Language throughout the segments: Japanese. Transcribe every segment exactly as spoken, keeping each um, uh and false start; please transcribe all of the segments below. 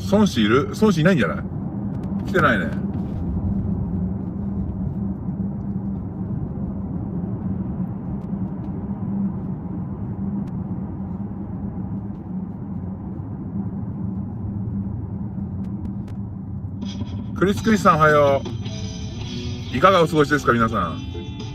孫子いる？孫子いないんじゃない？来てないね。クリスクリスさんおはよう。いかがお過ごしですか皆さん。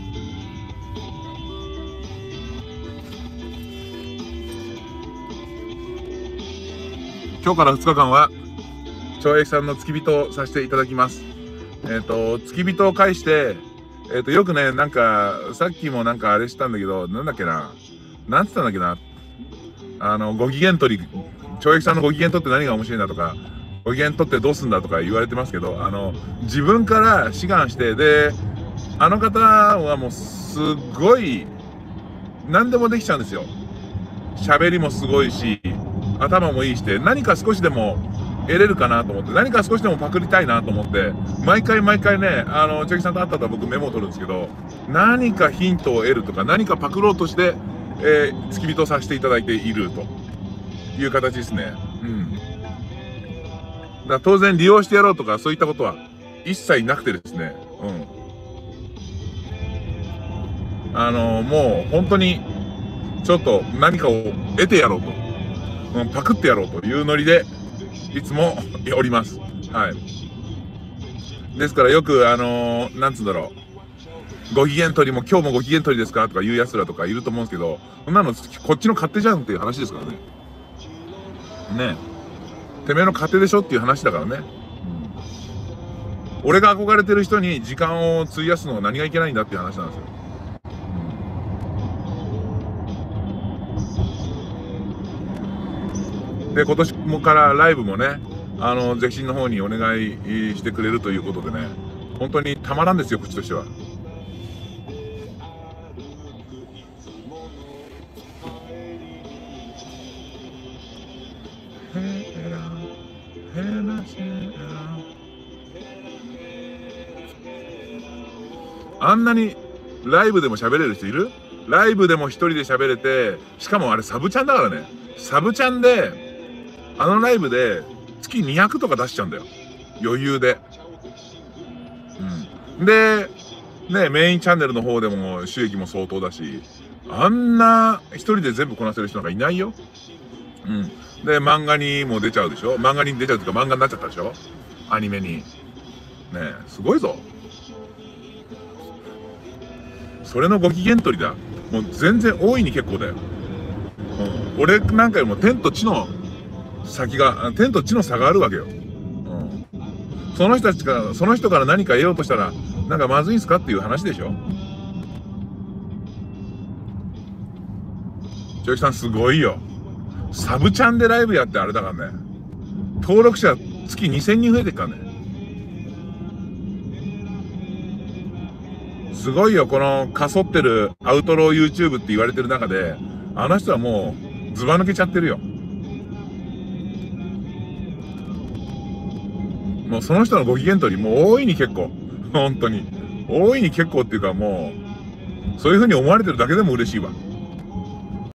今日からふつかかんは懲役さんの付き人をさせていただきます。えっと付き人を介してえっとよくね、なんかさっきもなんかあれしたんだけど、なんだっけな、なんつったんだっけな、あのご機嫌取り、懲役さんのご機嫌取って何が面白いんだとか、ご機嫌取ってどうすんだとか言われてますけど、あの自分から志願して、であの方はもうすっごい何でもできちゃうんですよ。喋りもすごいし、頭もいいして、何か少しでも得れるかなと思って、何か少しでもパクりたいなと思って、毎回毎回ね、あの、チョキさんと会ったと僕メモを取るんですけど、何かヒントを得るとか、何かパクろうとして、えー、付き人させていただいているという形ですね。うん。だから当然利用してやろうとか、そういったことは一切なくてですね、うん。あの、もう本当に、ちょっと何かを得てやろうと、うん、パクってやろうというノリで、いつもおります。はい。ですからよく、あのー、なんつうんだろう。ご機嫌取りも今日もご機嫌取りですかとか言う奴らとかいると思うんですけど、そんなのこっちの勝手じゃんっていう話ですからね。ねえ。てめえの勝手でしょっていう話だからね。うん、俺が憧れてる人に時間を費やすのは何がいけないんだっていう話なんですよ。で、今年もからライブもね、あの、ゼクシンの方にお願いしてくれるということでね、本当にたまらんですよ、口としては。あんなにライブでも喋れる人いる？ライブでも一人で喋れて、しかもあれサブチャンだからね。サブチャンで、あのライブで月にひゃくとか出しちゃうんだよ。余裕で。うん。で、ね、メインチャンネルの方でも収益も相当だし、あんな一人で全部こなせる人なんかいないよ。うん。で、漫画にも出ちゃうでしょ？漫画に出ちゃうというか漫画になっちゃったでしょ？アニメに。ねえ、すごいぞ。それのご機嫌取りだ。もう全然大いに結構だよ。うん。俺なんかよりも天と地の先が、天と地の差があるわけよ。うん。その人たちから、その人から何か得ようとしたら、なんかまずいんすかっていう話でしょ？ちょいさんすごいよ。サブチャンでライブやってあれだからね。登録者月にせんにん増えてっからね。すごいよ、このかそってるアウトロー YouTube って言われてる中で、あの人はもうズバ抜けちゃってるよ。もうその人のご機嫌取り、もう大いに結構。本当に。大いに結構っていうかもう、そういう風に思われてるだけでも嬉しいわ。